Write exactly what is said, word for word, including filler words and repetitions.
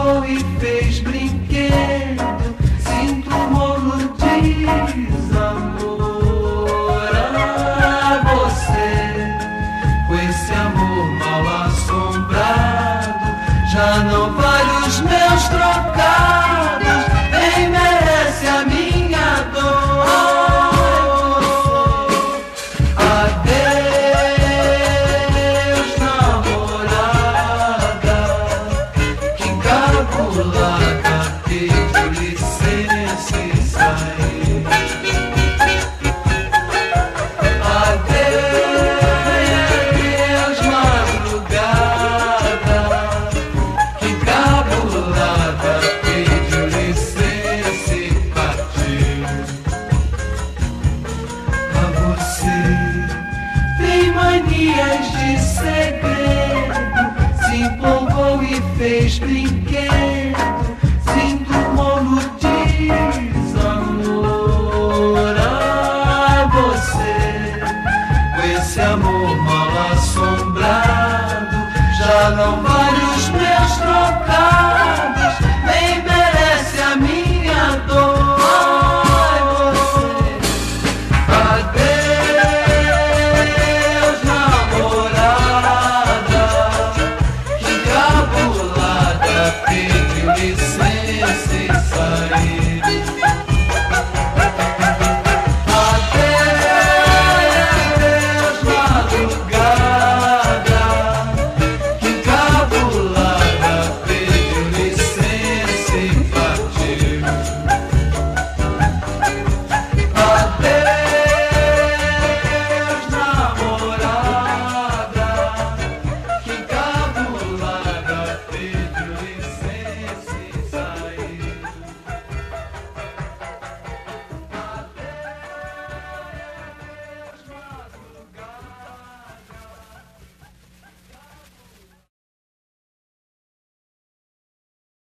empolgou e fez brinquedo. Sinto um rolo de desamor a você. Com esse amor mal assombrado, já não vale os meus trocados, nem merece a minha dor. Adeus, namorada, que cabulada, pediu licença e saiu. Adeus, madrugada, que cabulada, pediu licença e partiu. A você tem manias de segredo, se empolgou e fez brinquedo. Sinto um rolo de desamor a você. Com esse amor mal assombrado, já não vale os meus trocados, nem merece a minha dor. Ai, você. Adeus, namorada, que cabulada, pediu licença